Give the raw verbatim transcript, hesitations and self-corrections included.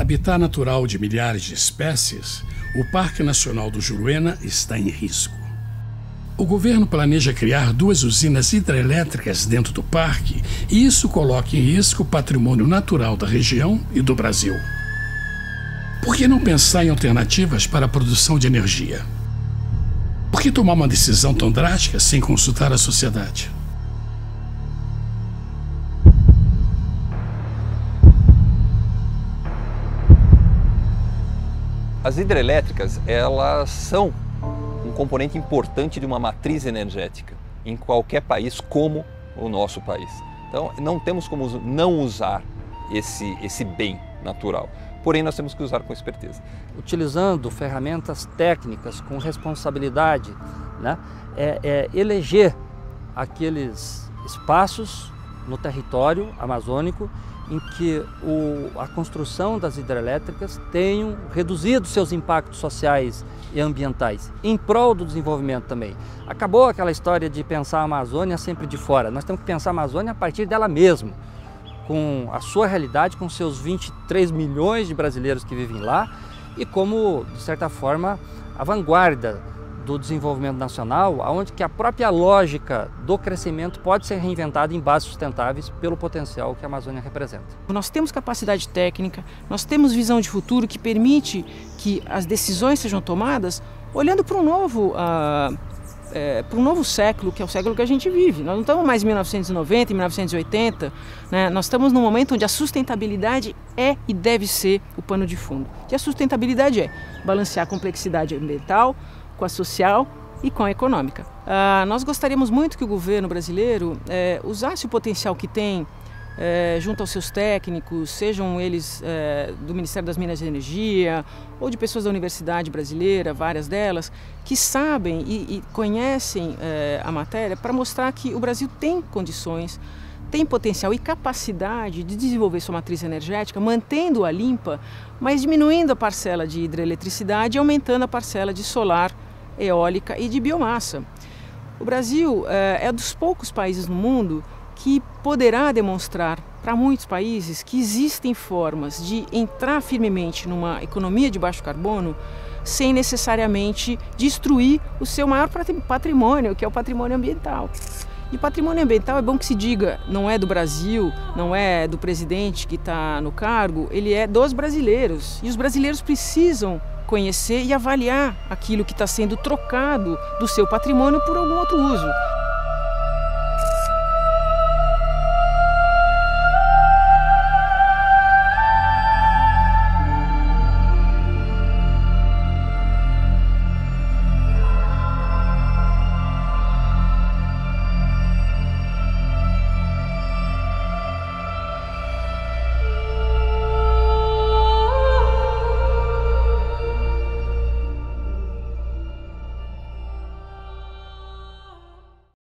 Habitat natural de milhares de espécies, o Parque Nacional do Juruena está em risco. O governo planeja criar duas usinas hidrelétricas dentro do parque e isso coloca em risco o patrimônio natural da região e do Brasil. Por que não pensar em alternativas para a produção de energia? Por que tomar uma decisão tão drástica sem consultar a sociedade? As hidrelétricas, elas são um componente importante de uma matriz energética em qualquer país como o nosso país. Então, não temos como não usar esse, esse bem natural. Porém, nós temos que usar com esperteza. Utilizando ferramentas técnicas com responsabilidade, né, é, é eleger aqueles espaços no território amazônico em que o, a construção das hidrelétricas tenham reduzido seus impactos sociais e ambientais, em prol do desenvolvimento também. Acabou aquela história de pensar a Amazônia sempre de fora. Nós temos que pensar a Amazônia a partir dela mesma, com a sua realidade, com seus vinte e três milhões de brasileiros que vivem lá e como, de certa forma, a vanguarda do desenvolvimento nacional, onde que a própria lógica do crescimento pode ser reinventada em bases sustentáveis pelo potencial que a Amazônia representa. Nós temos capacidade técnica, nós temos visão de futuro que permite que as decisões sejam tomadas olhando para um novo, uh, é, para um novo século, que é o século que a gente vive. Nós não estamos mais em mil novecentos e noventa, em mil novecentos e oitenta, né? Nós estamos num momento onde a sustentabilidade é e deve ser o pano de fundo. E a sustentabilidade é balancear a complexidade ambiental com a social e com a econômica. Ah, nós gostaríamos muito que o governo brasileiro eh, usasse o potencial que tem eh, junto aos seus técnicos, sejam eles eh, do Ministério das Minas e Energia ou de pessoas da Universidade Brasileira, várias delas, que sabem e, e conhecem eh, a matéria para mostrar que o Brasil tem condições, tem potencial e capacidade de desenvolver sua matriz energética, mantendo-a limpa, mas diminuindo a parcela de hidroeletricidade e aumentando a parcela de solar, eólica e de biomassa. O Brasil é, é dos poucos países no mundo que poderá demonstrar para muitos países que existem formas de entrar firmemente numa economia de baixo carbono sem necessariamente destruir o seu maior patrimônio, que é o patrimônio ambiental. E patrimônio ambiental é bom que se diga, não é do Brasil, não é do presidente que está no cargo, ele é dos brasileiros. E os brasileiros precisam conhecer e avaliar aquilo que está sendo trocado do seu patrimônio por algum outro uso.